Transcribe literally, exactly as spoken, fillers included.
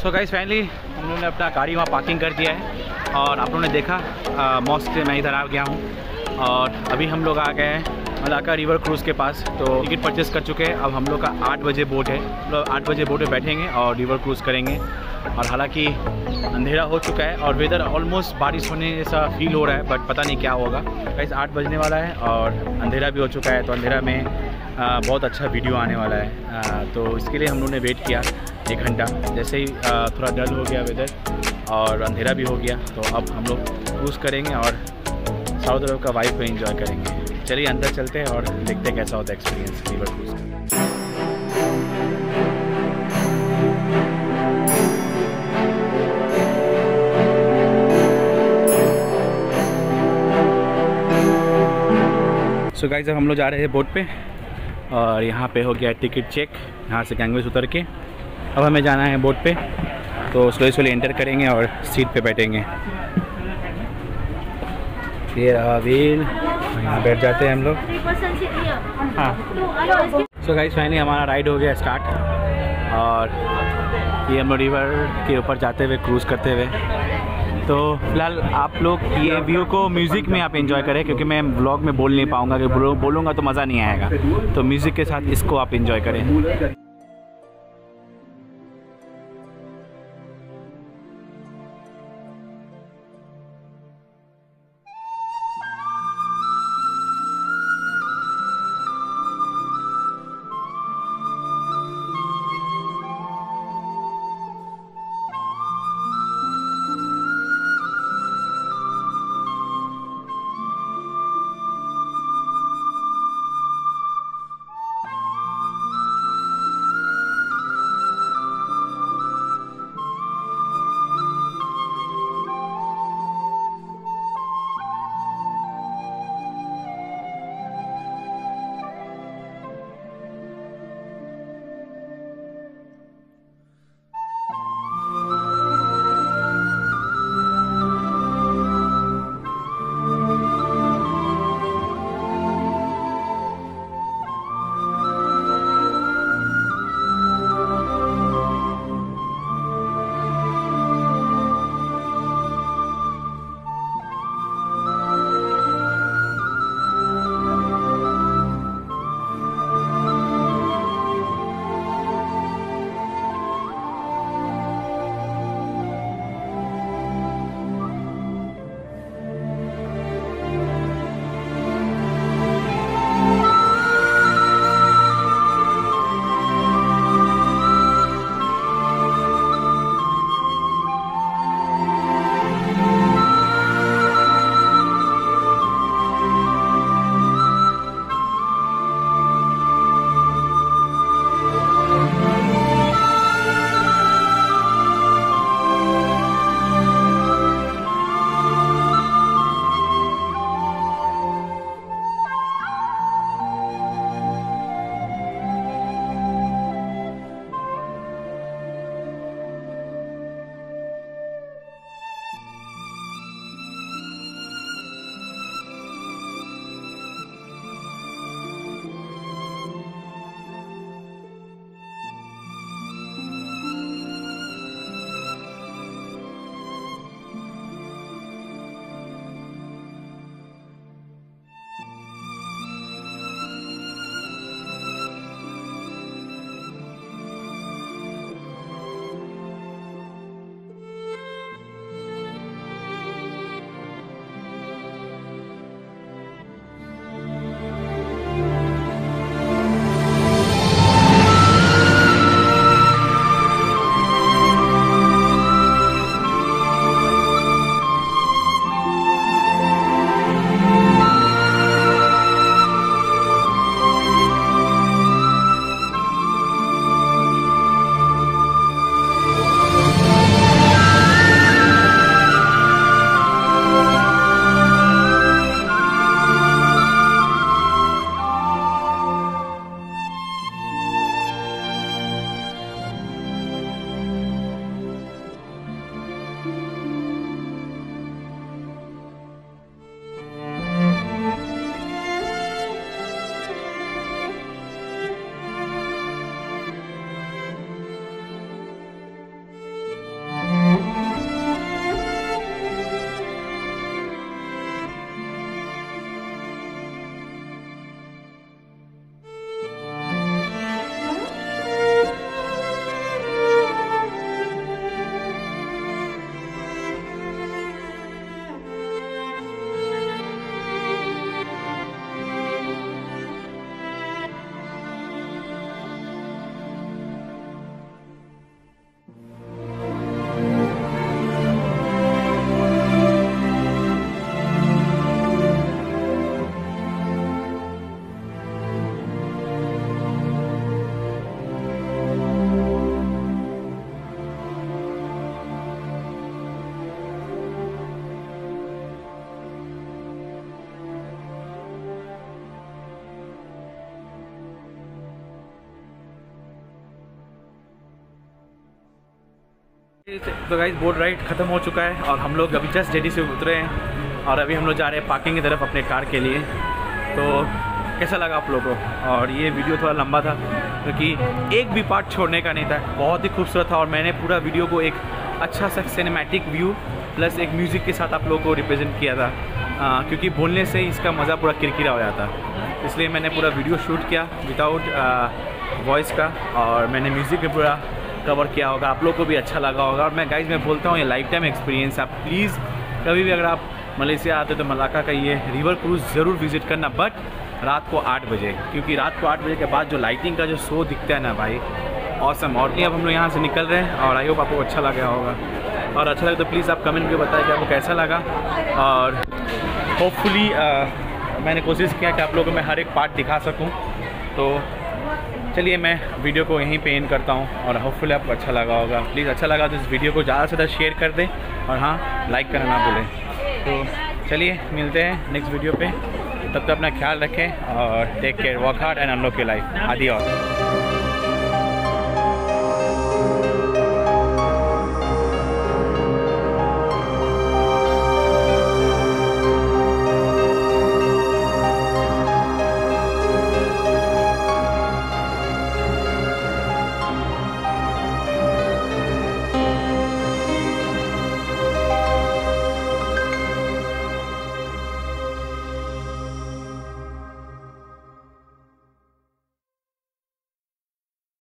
सो guys finally हम लोगों ने अपना गाड़ी वहाँ पार्किंग कर दिया है और आप लोगों ने देखा मॉस्क से मैं इधर आ गया हूँ और अभी हम लोग आ गए हैं मलाका रिवर क्रूज़ के पास। तो टिकट परचेस कर चुके हैं। अब हम लोग का आठ बजे बोट है, हम लोग आठ बजे बोट में बैठेंगे और रिवर क्रूज़ करेंगे। और हालांकि अंधेरा हो चुका है और वेदर ऑलमोस्ट बारिश होने जैसा फील हो रहा है, बट पता नहीं क्या होगा। गाइस आठ बजने वाला है और अंधेरा भी हो चुका है, तो अंधेरा में आ, बहुत अच्छा वीडियो आने वाला है। आ, तो इसके लिए हम लोगों ने वेट किया एक घंटा। जैसे ही आ, थोड़ा डल हो गया वेदर और अंधेरा भी हो गया, तो अब हम लोग क्रूज़ करेंगे और साउथ अरब का वाइब को एंजॉय करेंगे। चलिए अंदर चलते हैं और देखते हैं कैसा होता है एक्सपीरियंस रिवर क्रूज़ का। सो गाइस अब हम लोग जा रहे हैं बोट पे और यहाँ पे हो गया टिकट चेक। यहाँ से गैंगवेज उतर के अब हमें जाना है बोट पे। तो स्लोली स्लोली एंटर करेंगे और सीट पे बैठेंगे। ये व्हील, यहाँ बैठ जाते हैं हम लोग। हाँ सो गाइस फाइनली हमारा राइड हो गया स्टार्ट और ये हम लोग रिवर के ऊपर जाते हुए क्रूज़ करते हुए। तो फिलहाल आप लोग ये व्यू को म्यूज़िक में आप एंजॉय करें, क्योंकि मैं व्लॉग में बोल नहीं पाऊँगा, क्योंकि बोलूँगा तो मज़ा नहीं आएगा। तो म्यूज़िक के साथ इसको आप एंजॉय करें। तो गाइस बोट राइड ख़त्म हो चुका है और हम लोग अभी जस्ट जेटी से उतरे हैं और अभी हम लोग जा रहे हैं पार्किंग की तरफ अपने कार के लिए। तो कैसा लगा आप लोगों को? और ये वीडियो थोड़ा लंबा था क्योंकि तो एक भी पार्ट छोड़ने का नहीं था, बहुत ही खूबसूरत था और मैंने पूरा वीडियो को एक अच्छा सा सिनेमैटिक व्यू प्लस एक म्यूज़िक के साथ आप लोगों को रिप्रेजेंट किया था। आ, क्योंकि बोलने से इसका मज़ा पूरा किरकिरा हो जाता, इसलिए मैंने पूरा वीडियो शूट किया विदाउट वॉइस का और मैंने म्यूज़िक भी पूरा कवर किया होगा। आप लोग को भी अच्छा लगा होगा। और मैं गाइज मैं बोलता हूँ ये लाइफ टाइम एक्सपीरियंस। आप प्लीज़ कभी भी अगर आप मलेशिया आते तो मलाका का ये रिवर क्रूज़ ज़रूर विज़िट करना, बट रात को आठ बजे, क्योंकि रात को आठ बजे के बाद जो लाइटिंग का जो शो दिखता है ना भाई, ऑसम। और अब हम लोग यहाँ से निकल रहे हैं और आई होप आपको अच्छा लगा होगा। और अच्छा लगे तो प्लीज़ आप कमेंट में बताएं कि आपको कैसा लगा। और होपफुली मैंने कोशिश किया कि आप लोगों को मैं हर एक पार्ट दिखा सकूं। तो चलिए मैं वीडियो को यहीं पे एंड करता हूं और होपफुली आपको अच्छा लगा होगा। प्लीज़ अच्छा लगा तो इस वीडियो को ज़्यादा से ज़्यादा शेयर कर दें और हाँ, लाइक करना ना भूलें। तो चलिए मिलते हैं नेक्स्ट वीडियो पे, तब तक अपना ख्याल रखें और take care, work hard and unlock your life. आदि और